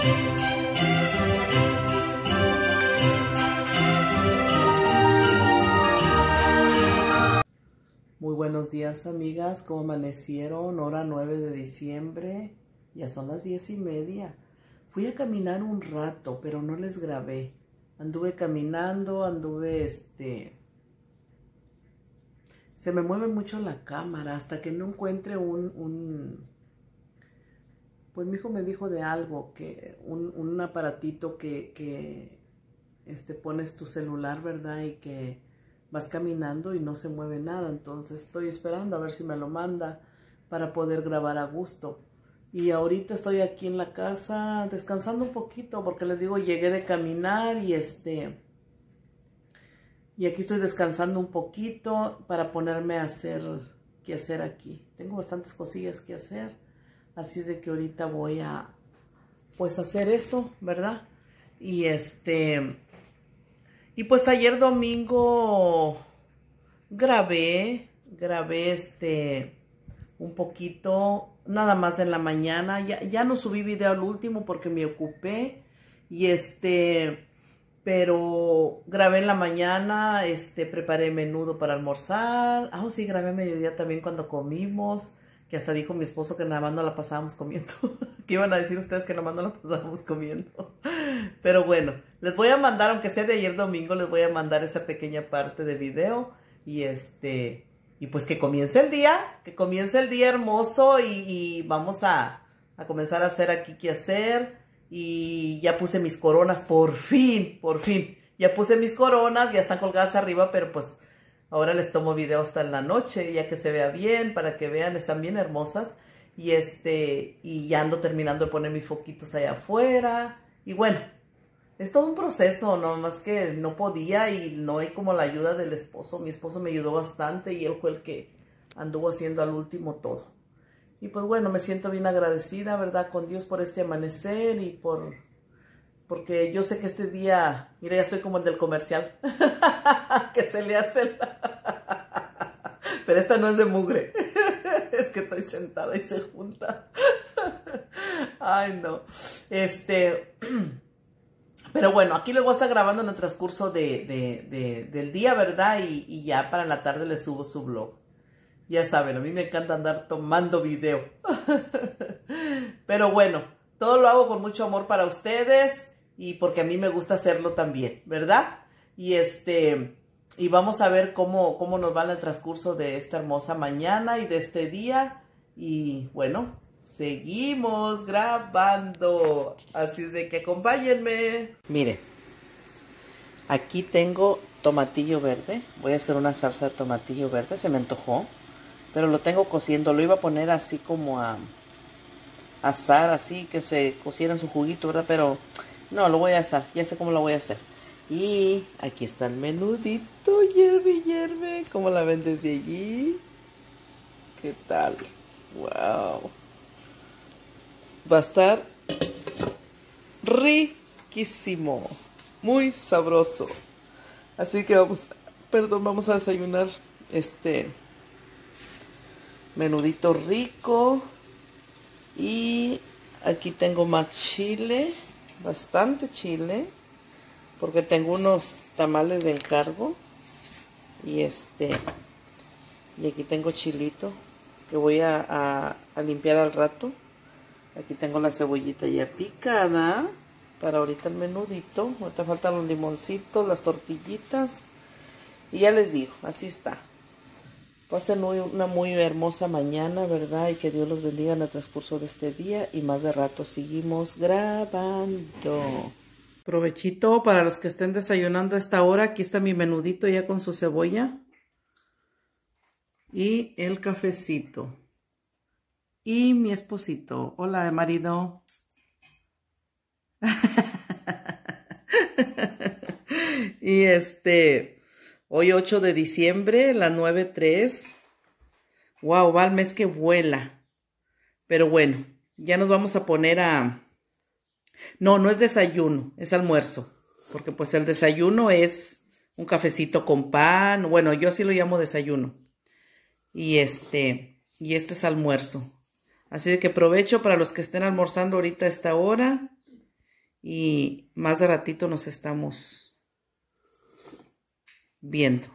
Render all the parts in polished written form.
Muy buenos días, amigas. ¿Cómo amanecieron? Hora 9 de diciembre. Ya son las 10:30. Fui a caminar un rato, pero no les grabé. Anduve caminando, se me mueve mucho la cámara hasta que no encuentre pues mi hijo me dijo de algo, que un aparatito que pones tu celular, ¿verdad? Y que vas caminando y no se mueve nada. Entonces estoy esperando a ver si me lo manda para poder grabar a gusto. Y ahorita estoy aquí en la casa descansando un poquito porque les digo, llegué de caminar y aquí estoy descansando un poquito para ponerme a hacer qué hacer aquí. Tengo bastantes cosillas que hacer, así es de que ahorita voy a pues hacer eso, ¿verdad? Y y pues ayer domingo grabé un poquito, nada más en la mañana. Ya no subí video al último porque me ocupé. Y pero grabé en la mañana, preparé menudo para almorzar. Ah, sí, grabé a mediodía también cuando comimos, que hasta dijo mi esposo que nada más no la pasábamos comiendo. ¿Qué iban a decir ustedes que nada más no la pasábamos comiendo? Pero bueno, les voy a mandar, aunque sea de ayer domingo, les voy a mandar esa pequeña parte de video. Y pues que comience el día hermoso y vamos a comenzar a hacer aquí qué hacer. Y ya puse mis coronas, por fin. Ya puse mis coronas, ya están colgadas arriba, pero pues ahora les tomo video hasta en la noche, ya que se vea bien, para que vean, están bien hermosas. Y ya ando terminando de poner mis foquitos allá afuera. Y bueno, es todo un proceso, no más que no podía y no hay como la ayuda del esposo. Mi esposo me ayudó bastante y él fue el que anduvo haciendo al último todo. Y pues bueno, me siento bien agradecida, ¿verdad? Con Dios por este amanecer y porque yo sé que este día, mira, ya estoy como el del comercial, que se le hace Pero esta no es de mugre, es que estoy sentada y se junta. Ay, no. Pero bueno, aquí les voy a estar grabando en el transcurso del día, ¿verdad? Y ya para la tarde les subo su vlog. Ya saben, a mí me encanta andar tomando video. Pero bueno, todo lo hago con mucho amor para ustedes y porque a mí me gusta hacerlo también, ¿verdad? Y vamos a ver cómo nos va en el transcurso de esta hermosa mañana y de este día. Y bueno, seguimos grabando. Así es de que acompáñenme. Miren, aquí tengo tomatillo verde. Voy a hacer una salsa de tomatillo verde, se me antojó. Pero lo tengo cociendo, lo iba a poner así como a asar, así que se cociera en su juguito, ¿verdad? Pero no, lo voy a asar, ya sé cómo lo voy a hacer. Y aquí está el menudito, hierve, ¿cómo la ven desde allí? ¿Qué tal? ¡Wow! Va a estar riquísimo, muy sabroso. Así que vamos a desayunar menudito rico. Y aquí tengo más chile, bastante chile, porque tengo unos tamales de encargo. Y aquí tengo chilito que voy a limpiar al rato. Aquí tengo la cebollita ya picada para ahorita el menudito. Ahorita faltan los limoncitos, las tortillitas. Y ya les digo, así está. Pasen una muy hermosa mañana, ¿verdad? Y que Dios los bendiga en el transcurso de este día. Y más de rato seguimos grabando. Provechito para los que estén desayunando a esta hora. Aquí está mi menudito ya con su cebolla. Y el cafecito. Y mi esposito. Hola, marido. Y hoy 8 de diciembre, las 9:03. Wow, va el mes que vuela. Pero bueno, ya nos vamos a poner a... No es desayuno, es almuerzo. Porque pues el desayuno es un cafecito con pan. Bueno, yo así lo llamo desayuno. Y este es almuerzo. Así de que provecho para los que estén almorzando ahorita a esta hora. Y más de ratito nos estamos viendo.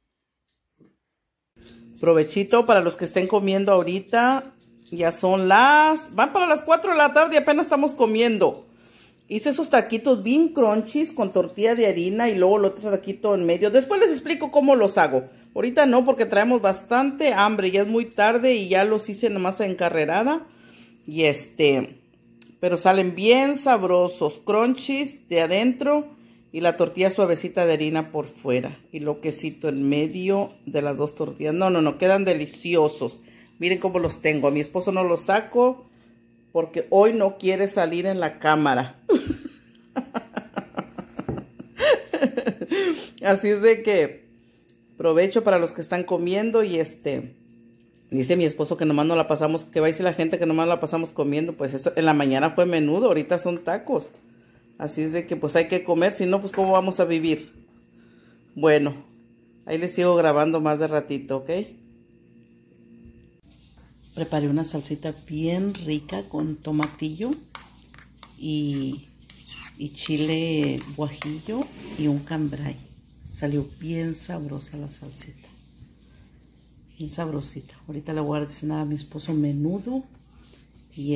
Provechito para los que estén comiendo ahorita. Ya son van para las 4 de la tarde y apenas estamos comiendo. Hice esos taquitos bien crunchies con tortilla de harina y luego el otro taquito en medio. Después les explico cómo los hago. Ahorita no, porque traemos bastante hambre. Ya es muy tarde y ya los hice nomás encarrerada. Y pero salen bien sabrosos. Crunchies de adentro y la tortilla suavecita de harina por fuera. Y lo quesito en medio de las dos tortillas. No, quedan deliciosos. Miren cómo los tengo. A mi esposo no los saco porque hoy no quiere salir en la cámara. Así es de que provecho para los que están comiendo y dice mi esposo que nomás no la pasamos, que va a decir la gente que nomás la pasamos comiendo. Pues eso en la mañana fue menudo, ahorita son tacos. Así es de que pues hay que comer, si no pues cómo vamos a vivir. Bueno, ahí les sigo grabando más de ratito, ¿ok? Preparé una salsita bien rica con tomatillo y chile guajillo y un cambray. Salió bien sabrosa la salsita. Bien sabrosita. Ahorita le voy a cenar a mi esposo menudo. Y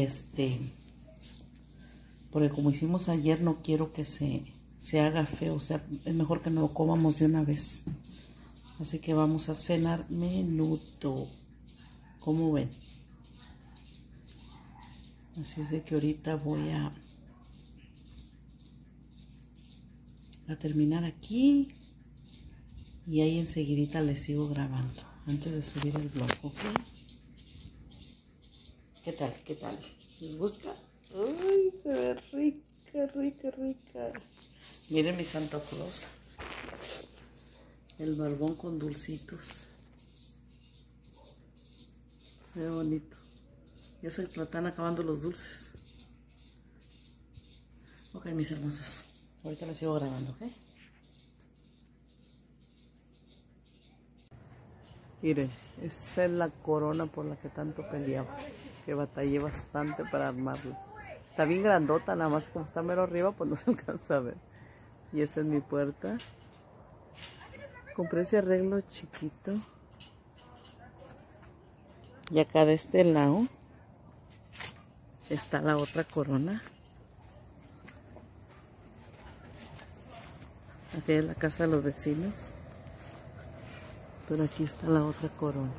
porque como hicimos ayer no quiero que se haga feo. O sea, es mejor que no lo comamos de una vez. Así que vamos a cenar menudo. ¿Cómo ven? Así es de que ahorita voy a terminar aquí. Y ahí enseguidita les sigo grabando. Antes de subir el vlog, ¿ok? ¿Qué tal? ¿Qué tal? ¿Les gusta? ¡Ay! Se ve rica, rica, rica. Miren mi Santa Claus. El barbón con dulcitos. Se ve bonito. Ya se están acabando los dulces. Ok, mis hermosas. Ahorita les sigo grabando, ¿ok? Miren, esa es la corona por la que tanto peleaba. Que batallé bastante para armarla. Está bien grandota, nada más como está mero arriba, pues no se alcanza a ver. Y esa es mi puerta. Compré ese arreglo chiquito. Y acá de este lado está la otra corona. Aquí es la casa de los vecinos. Pero aquí está la otra corona.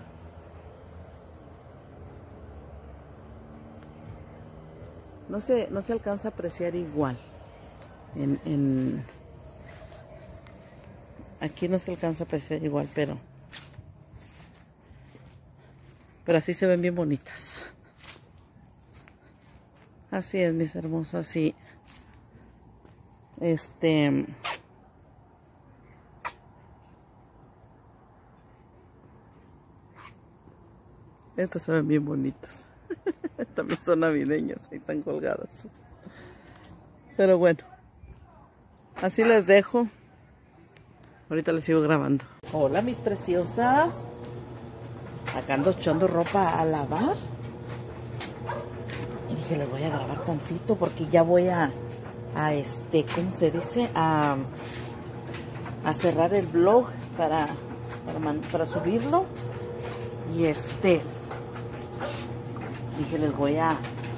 No se alcanza a apreciar igual. Aquí no se alcanza a apreciar igual, pero así se ven bien bonitas. Así es, mis hermosas, sí. Estas se ven bien bonitas. También son navideñas, ahí están colgadas. Pero bueno, así les dejo. Ahorita les sigo grabando. Hola, mis preciosas. Acá ando echando ropa a lavar. Y dije, les voy a grabar tantito porque ya voy a ¿cómo se dice? A cerrar el vlog para subirlo. Y dije, les voy a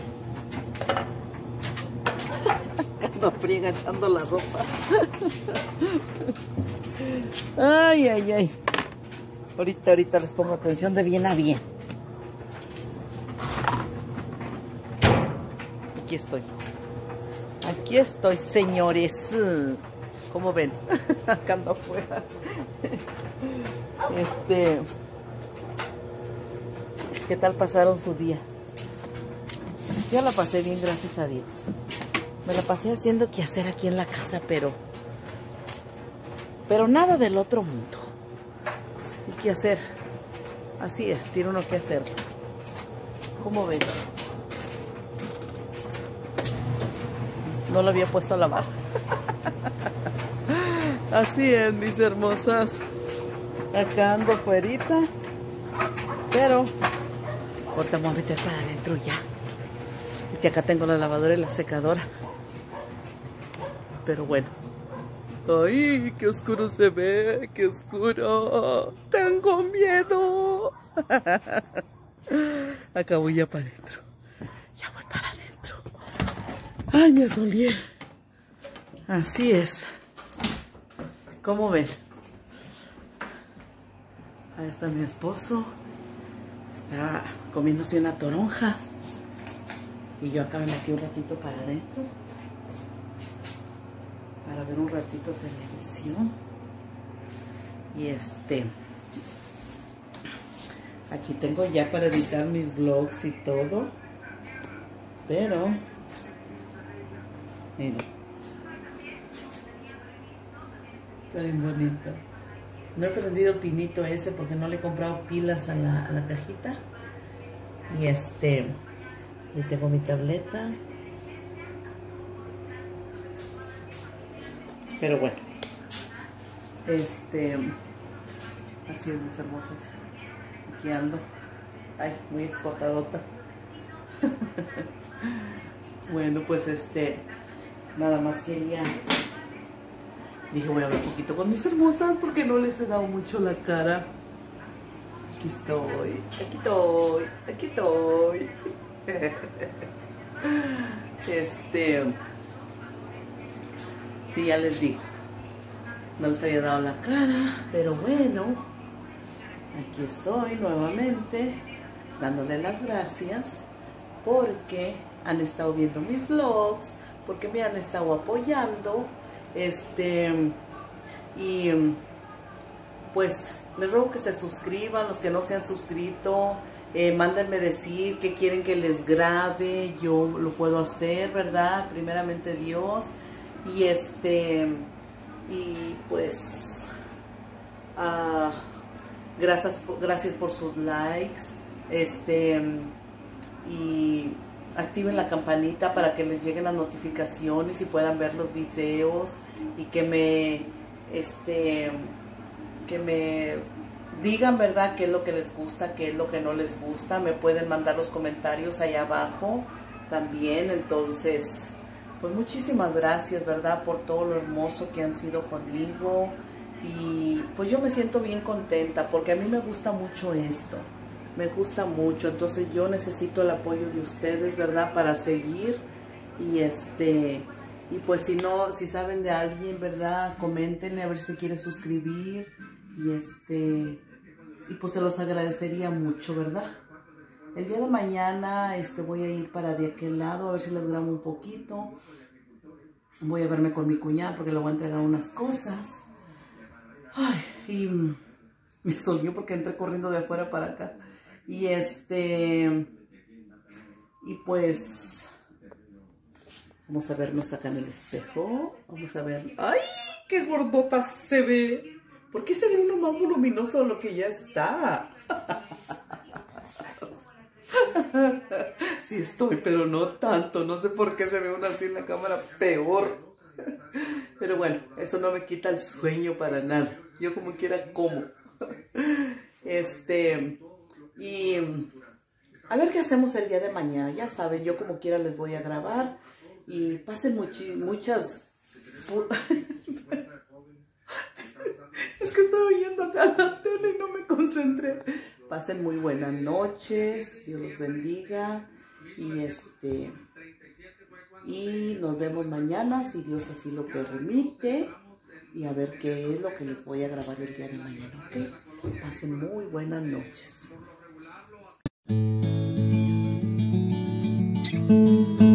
ando friega echando la ropa. Ay, ay, ay. Ahorita les pongo atención de bien a bien. Aquí estoy, señores. ¿Cómo ven? Acá ando afuera. ¿Qué tal pasaron su día? Yo la pasé bien, gracias a Dios. Me la pasé haciendo quehacer aquí en la casa, pero nada del otro mundo. ¿Y qué hacer? Así es, tiene uno que hacer. ¿Cómo ven? No lo había puesto a lavar. Así es, mis hermosas. Acá ando afuerita. Pero ahorita vamos a meter para adentro ya. Y que acá tengo la lavadora y la secadora. pero bueno. ¡Ay, qué oscuro se ve! ¡Qué oscuro! ¡Tengo miedo! Acá voy ya para adentro. Ya voy para adentro. ¡Ay, me asolié! Así es. ¿Cómo ven? Ahí está mi esposo. Está comiéndose una toronja. Y yo acá me metí un ratito para adentro. Para ver un ratito televisión. Y aquí tengo ya para editar mis vlogs y todo. Pero miren, está bien bonito. No he prendido el pinito ese porque no le he comprado pilas a la cajita. Y y tengo mi tableta. Pero bueno, así es, mis hermosas. Aquí ando. Ay, muy escotadota. Bueno, pues nada más quería. Dije, voy a hablar un poquito con mis hermosas porque no les he dado mucho la cara. Aquí estoy, aquí estoy, aquí estoy. Sí, ya les digo. No les había dado la cara, pero bueno, aquí estoy nuevamente dándole las gracias porque han estado viendo mis vlogs, porque me han estado apoyando, y pues les ruego que se suscriban, los que no se han suscrito, mándenme decir qué quieren que les grabe, yo lo puedo hacer, ¿verdad? Primeramente Dios, y y pues gracias por sus likes, y activen la campanita para que les lleguen las notificaciones y puedan ver los videos y que me digan, ¿verdad?, qué es lo que les gusta, qué es lo que no les gusta. Me pueden mandar los comentarios allá abajo también. Entonces, pues muchísimas gracias, ¿verdad?, por todo lo hermoso que han sido conmigo. Y pues yo me siento bien contenta porque a mí me gusta mucho esto. Me gusta mucho, entonces yo necesito el apoyo de ustedes, ¿verdad?, para seguir. Y pues si saben de alguien, ¿verdad?, coméntenle a ver si quiere suscribir. Y pues se los agradecería mucho, ¿verdad? El día de mañana voy a ir para de aquel lado, a ver si les grabo un poquito. Voy a verme con mi cuñada porque le voy a entregar unas cosas. Ay, y me solió porque entré corriendo de afuera para acá. Y pues vamos a vernos acá en el espejo. Vamos a ver. ¡Ay, qué gordota se ve! ¿Por qué se ve uno más voluminoso de lo que ya está? Sí estoy, pero no tanto. No sé por qué se ve uno así en la cámara peor. Pero bueno, eso no me quita el sueño para nada. Yo como quiera como. Y a ver qué hacemos el día de mañana. Ya saben, yo como quiera les voy a grabar. Y pasen muchas... Es que estaba oyendo acá la tele y no me concentré. Pasen muy buenas noches. Dios los bendiga. Y nos vemos mañana, si Dios así lo permite. Y a ver qué es lo que les voy a grabar el día de mañana, ¿ok? Pasen muy buenas noches.